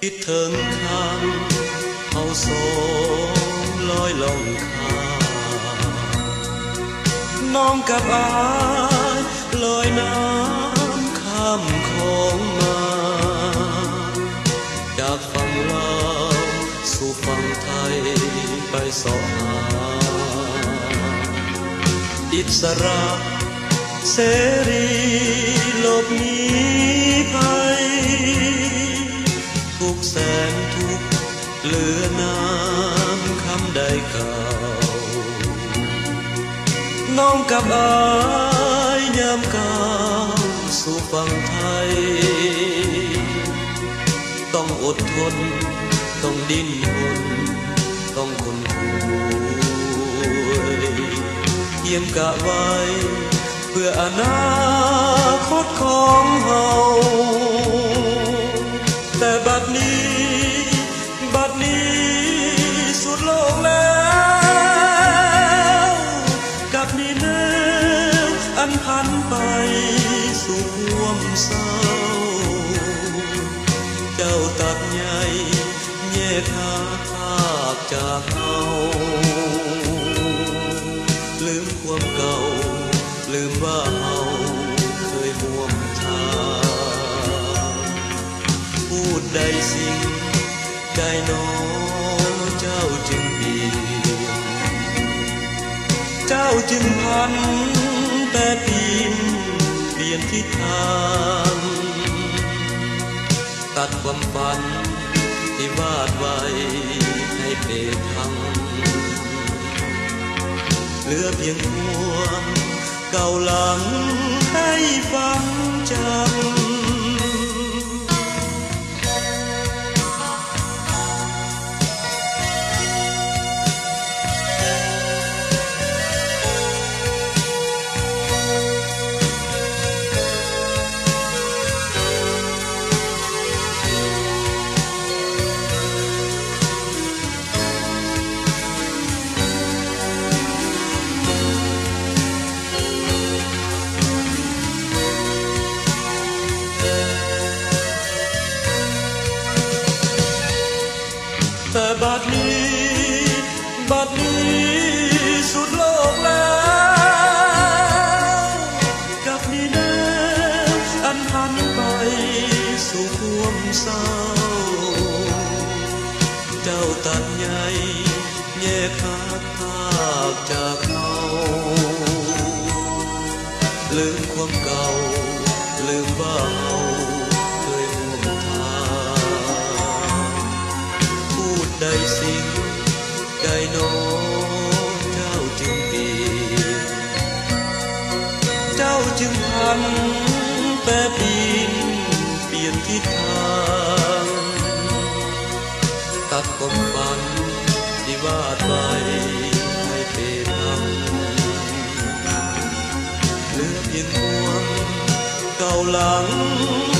คิดถึงคำเอาโซลอยลงคาน้องกับอายลอยน้ำข้ามโขงมาจากฝั่งลาวสู่ฝั่งไทยไปสอหาอิสระเสรีหลบหนีภัยทุกแสนทุกเหลือน้ำคำใดเก่าน้องกับอายยามก้าวสู่ฝั่งไทยต้องอดทนต้องดิ้นรนต้องคนคุยเยี่ยมกะไว้เพื่ออนาคตของเฮาแต่บัดนี้สุดโลกแล้วกับนี่เนื้ออันพันไปสู่ความเศร้าเจ้าตัดใหญ่แยกหาภาคจากเฮาลืมความเก่าลืมว่าเฮาเคยร่วมทางพูดใดสิ่งใดน้องเจ้าจึงเปลี่ยนเจ้าจึงพันแต่เปลี่ยนทิศทางตัดความฝันที่วาดไว้ให้เปรพังเหลือเพียงความเก่าหลังให้ฟังจำแต่บัดนี้สุดโลกแล้วกับนี่นะอันพันไปสู่ความเศร้าเจ้าตัดใหญ่แยกขาดภาคจากเราลืมความเก่าลืมว่าเราเคยร่วมทางพูดใดสิ่งใดน้องเจ้าจึงเปลี่ยนเจ้าจึงพันแต่เปลี่ยนทิศทางตัดความฝันที่วาดไว้ให้เป็นธรรมเหลือเพียงความเก่าหลัง